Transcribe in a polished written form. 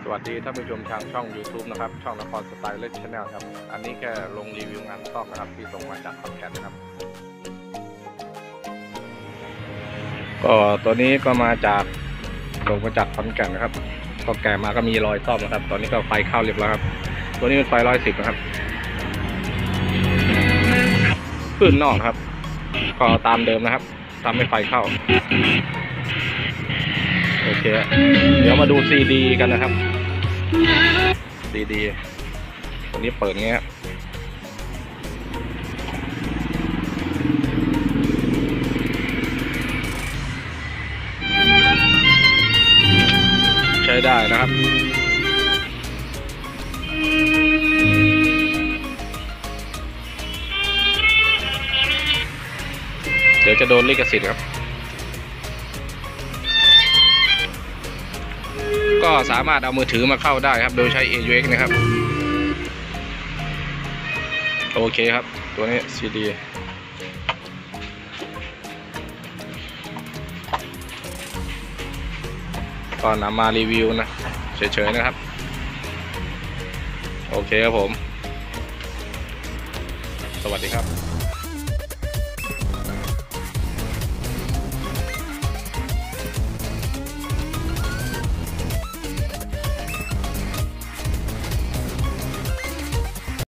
วัสดีท่านผู้ชมทางช่อง YouTube นะครับช่องนครสไตล์เล็กชาแนลครับอันนี้แค่ลงรีวิวงานซ่อมนะครับที่ส่งมาจากขอนแก่นนะครับก็ตัวนี้ก็มาจากส่งมาจากขอนแก่นนะครับพอแกะมาก็มีรอยซ่อมนะครับตอนนี้ก็ไฟเข้าเรียบร้อยครับตัวนี้เป็นไฟ110นะครับพื้นนอกครับก็ตามเดิมนะครับทำให้ไฟเข้าโอเคเดี๋ยวมาดูซีดีกันนะครับซีดีตัวนี้เปิดเงี้ยใช้ได้นะครับเดี๋ยวจะโดนลิขสิทธิ์ครับก็สามารถเอามือถือมาเข้าได้ครับโดยใช้ AUX นะครับโอเคครับตัวนี้ CD ก็นำมารีวิวนะเฉยๆนะครับโอเคครับผมสวัสดีครับ